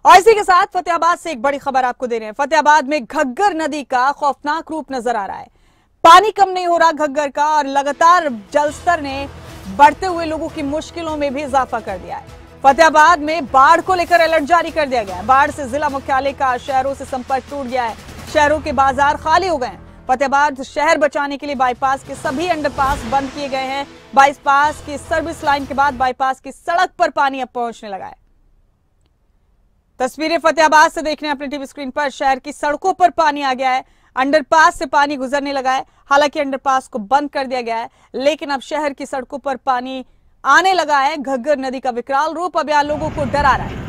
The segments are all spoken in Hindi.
और इसी के साथ फतेहाबाद से एक बड़ी खबर आपको दे रहे हैं। फतेहाबाद में घग्गर नदी का खौफनाक रूप नजर आ रहा है। पानी कम नहीं हो रहा घग्गर का और लगातार जलस्तर ने बढ़ते हुए लोगों की मुश्किलों में भी इजाफा कर दिया है। फतेहाबाद में बाढ़ को लेकर अलर्ट जारी कर दिया गया है। बाढ़ से जिला मुख्यालय का शहरों से संपर्क टूट गया है। शहरों के बाजार खाली हो गए हैं। फतेहाबाद शहर बचाने के लिए बाईपास के सभी अंडरपास बंद किए गए हैं। बाईपास की सर्विस लाइन के बाद बाईपास की सड़क पर पानी अब पहुंचने लगा है। तस्वीरें फतेहाबाद से देखने अपने टीवी स्क्रीन पर। शहर की सड़कों पर पानी आ गया है। अंडरपास से पानी गुजरने लगा है। हालांकि अंडरपास को बंद कर दिया गया है, लेकिन अब शहर की सड़कों पर पानी आने लगा है। घग्गर नदी का विकराल रूप अब यहाँ लोगों को डरा रहा है।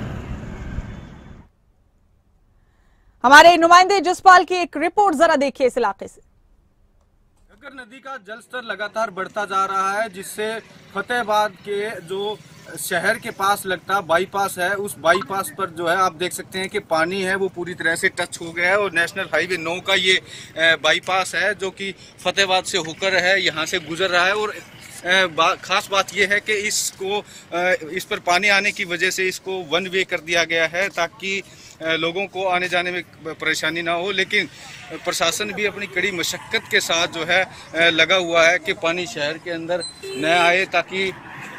हमारे नुमाइंदे जसपाल की एक रिपोर्ट जरा देखिए इस इलाके से। घग्गर नदी का जलस्तर लगातार बढ़ता जा रहा है, जिससे फतेहाबाद के जो शहर के पास लगता बाईपास है, उस बाईपास पर जो है आप देख सकते हैं कि पानी है वो पूरी तरह से टच हो गया है। और नेशनल हाईवे 9 का ये बाईपास है जो कि फतेहाबाद से होकर है यहाँ से गुजर रहा है। और खास बात यह है कि इस पर पानी आने की वजह से इसको वन वे कर दिया गया है ताकि लोगों को आने जाने में परेशानी ना हो। लेकिन प्रशासन भी अपनी कड़ी मशक्कत के साथ जो है लगा हुआ है कि पानी शहर के अंदर न आए ताकि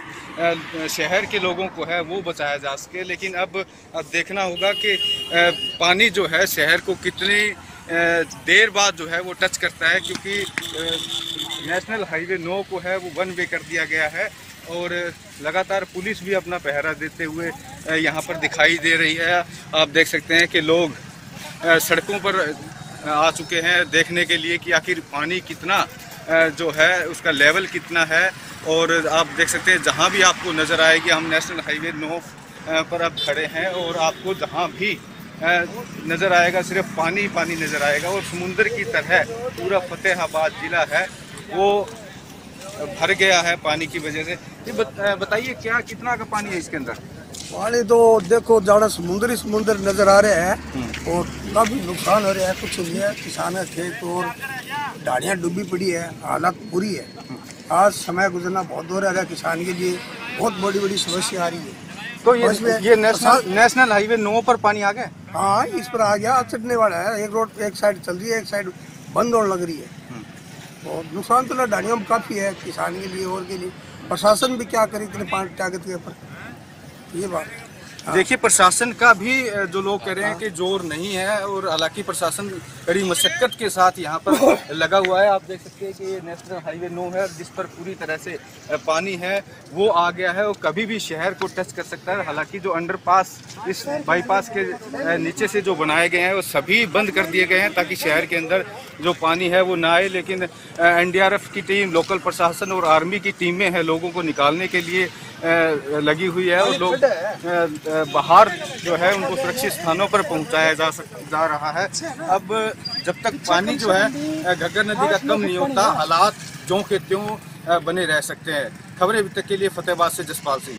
शहर के लोगों को है वो बचाया जा सके। लेकिन अब देखना होगा कि पानी जो है शहर को कितनी देर बाद जो है वो टच करता है, क्योंकि नेशनल हाईवे 9 को है वो वन वे कर दिया गया है। और लगातार पुलिस भी अपना पहरा देते हुए यहाँ पर दिखाई दे रही है। आप देख सकते हैं कि लोग सड़कों पर आ चुके हैं देखने के लिए कि आखिर पानी कितना जो है उसका लेवल कितना है। और आप देख सकते हैं जहाँ भी आपको नज़र आएगी, हम नेशनल हाईवे 9 पर अब खड़े हैं और आपको जहाँ भी नज़र आएगा सिर्फ पानी पानी नज़र आएगा। और समुंदर की तरह पूरा फतेहाबाद जिला है वो भर गया है पानी की वजह से। ये बताइए क्या कितना का पानी है इसके अंदर? पानी तो देखो ज़्यादा समुंदर नजर आ रहे हैं और काफी नुकसान हो रहा है। कुछ नहीं है, किसान है खेत और ढाड़ियाँ डूबी पड़ी है, हालत बुरी है। आज समय गुजरना बहुत दूर है किसान के लिए, बहुत बड़ी बड़ी समस्या आ रही है। तो ये नेशनल हाईवे 9 पर पानी आ गया? हाँ, इस पर आ गया, चढ़ने वाला है। एक रोड एक साइड चल रही है, एक साइड बंद होने लग रही है। और नुकसान तो ढाड़ियों में काफी है किसान के लिए और के लिए। प्रशासन भी क्या करे इतने पानी ताकत के ऊपर, ये बात है। देखिए प्रशासन का भी जो लोग कह रहे हैं कि जोर नहीं है, और हालांकि प्रशासन बड़ी मशक्कत के साथ यहाँ पर लगा हुआ है। आप देख सकते हैं कि ये नेशनल हाईवे 9 है जिस पर पूरी तरह से पानी है वो आ गया है और कभी भी शहर को टच कर सकता है। हालांकि जो अंडरपास इस बाईपास के नीचे से जो बनाए गए हैं वो सभी बंद कर दिए गए हैं ताकि शहर के अंदर जो पानी है वो ना आए। लेकिन NDRF की टीम, लोकल प्रशासन और आर्मी की टीमें हैं लोगों को निकालने के लिए लगी हुई है। और लोग बाहर जो है उनको सुरक्षित स्थानों पर पहुंचाया जा रहा है। अब जब तक पानी जो है घग्गर नदी का कम नहीं होता, हालात ज्यों के त्यों बने रह सकते हैं। खबरें अभी तक के लिए फतेहाबाद से जसपाल सिंह।